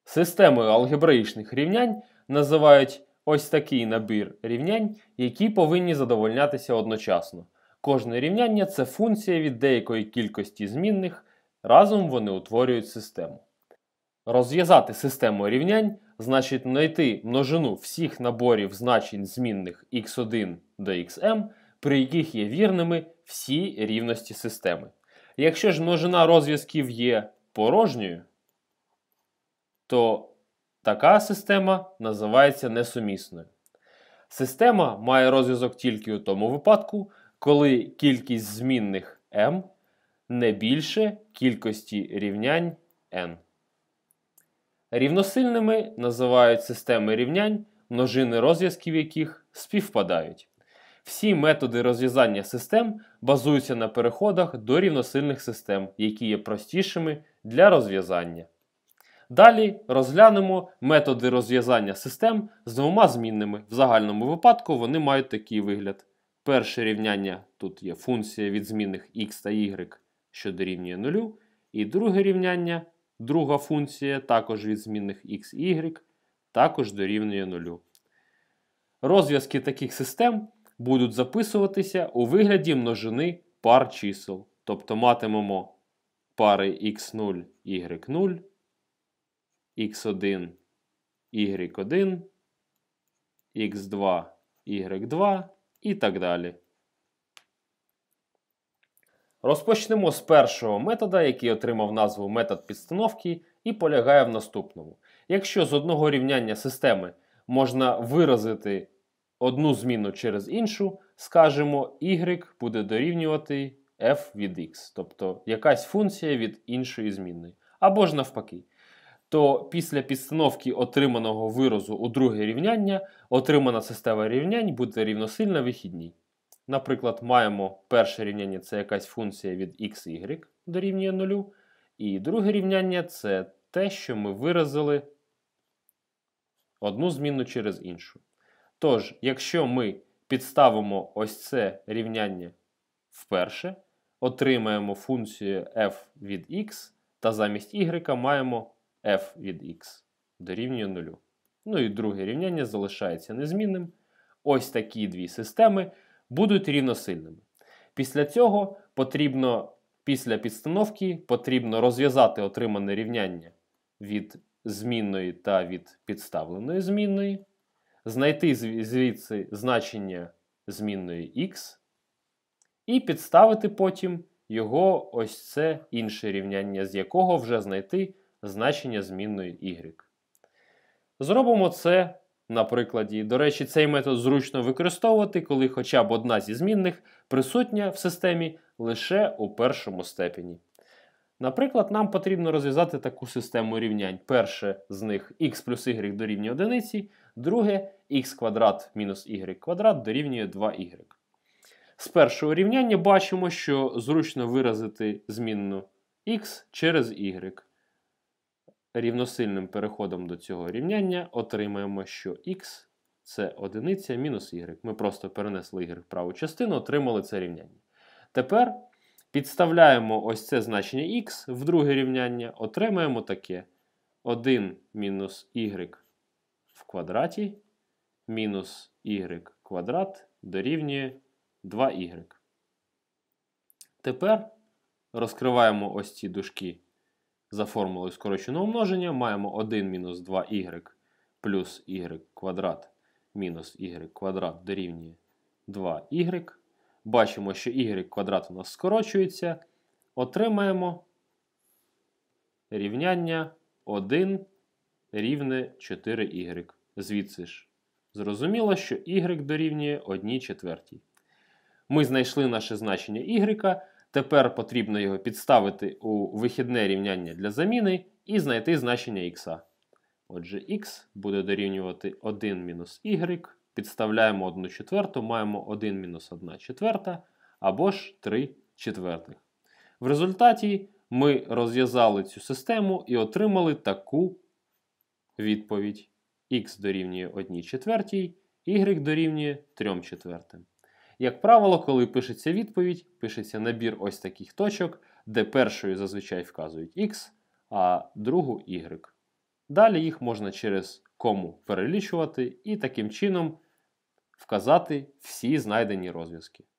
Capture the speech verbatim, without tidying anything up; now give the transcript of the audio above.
Системою алгебраїчних рівнянь називають ось такий набір рівнянь, які повинні задовольнятися одночасно. Кожне рівняння – це функція від деякої кількості змінних, разом вони утворюють систему. Розв'язати систему рівнянь значить знайти множину всіх наборів значень змінних ікс один до ікс ем, при яких є вірними всі рівності системи. Якщо ж множина розв'язків є порожньою, то така система називається несумісною. Система має розв'язок тільки у тому випадку, коли кількість змінних m не більше кількості рівнянь n. Рівносильними називають системи рівнянь, множини розв'язків яких співпадають. Всі методи розв'язання систем базуються на переходах до рівносильних систем, які є простішими для розв'язання. Далі розглянемо методи розв'язання систем з двома змінними. В загальному випадку вони мають такий вигляд. Перше рівняння тут є функція від змінних x та y, що дорівнює нулю. І друге рівняння, друга функція, також від змінних x і y, також дорівнює нулю. Розв'язки таких систем будуть записуватися у вигляді множини пар чисел. Тобто матимемо пари ікс нуль, y нуль, ікс один, y один, ікс два, y два і так далі. Розпочнемо з першого метода, який отримав назву метод підстановки і полягає в наступному. Якщо з одного рівняння системи можна виразити одну зміну через іншу, скажемо, y буде дорівнювати f від x, тобто якась функція від іншої змінної. Або ж навпаки. То після підстановки отриманого виразу у друге рівняння, отримана система рівнянь буде рівносильна вихідній. Наприклад, маємо перше рівняння – це якась функція від x, y дорівнює нулю. І друге рівняння – це те, що ми виразили одну змінну через іншу. Тож, якщо ми підставимо ось це рівняння вперше, отримаємо функцію f від x, та замість y маємо f від x дорівнює нулю. Ну і друге рівняння залишається незмінним. Ось такі дві системи будуть рівносильними. Після цього потрібно, після підстановки, потрібно розв'язати отримане рівняння від змінної та від підставленої змінної, знайти звідси значення змінної x і підставити потім його ось це інше рівняння, з якого вже знайти значення змінної y. Зробимо це на прикладі. До речі, цей метод зручно використовувати, коли хоча б одна зі змінних присутня в системі лише у першому степені. Наприклад, нам потрібно розв'язати таку систему рівнянь. Перше з них x плюс y дорівнює одиниці, друге х квадрат мінус y квадрат дорівнює два y. З першого рівняння бачимо, що зручно виразити змінну x через y. Рівносильним переходом до цього рівняння отримаємо, що x – це одиниця мінус y. Ми просто перенесли y в праву частину, отримали це рівняння. Тепер підставляємо ось це значення x в друге рівняння, отримаємо таке. один мінус y в квадраті мінус y квадрат дорівнює два y. Тепер розкриваємо ось ці дужки за формулою скороченого множення. Маємо один мінус два y плюс y квадрат мінус y квадрат дорівнює два y. Бачимо, що y квадрат у нас скорочується. Отримаємо рівняння один рівне чотири y. Звідси ж зрозуміло, що y дорівнює одній четвертій. Ми знайшли наше значення y. Тепер потрібно його підставити у вихідне рівняння для заміни і знайти значення х. Отже, х буде дорівнювати один мінус y. Підставляємо одну четверту, маємо один мінус одна четверта, або ж три четвертих. В результаті ми розв'язали цю систему і отримали таку відповідь. Х дорівнює одній четвертій, y дорівнює трьом четвертим. Як правило, коли пишеться відповідь, пишеться набір ось таких точок, де першою зазвичай вказують х, а другу y. Далі їх можна через кому перелічувати і таким чином вказати всі знайдені розв'язки.